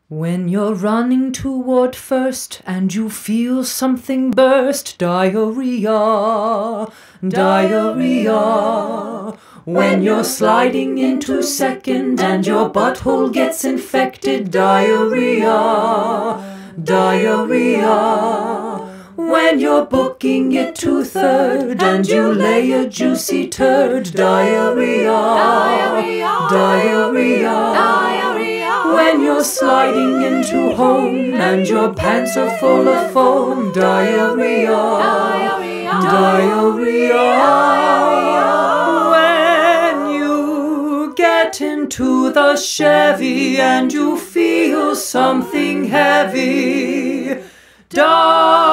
When you're running toward first and you feel something burst, diarrhea, diarrhea. When you're sliding into second and your butthole gets infected, diarrhea, diarrhea. When you're booking it to third and you lay a juicy turd, diarrhea, diarrhea, diarrhea. When you're sliding into home and your pants are full of foam, diarrhea, diarrhea, diarrhea. When you get into the Chevy and you feel something heavy, diarrhea.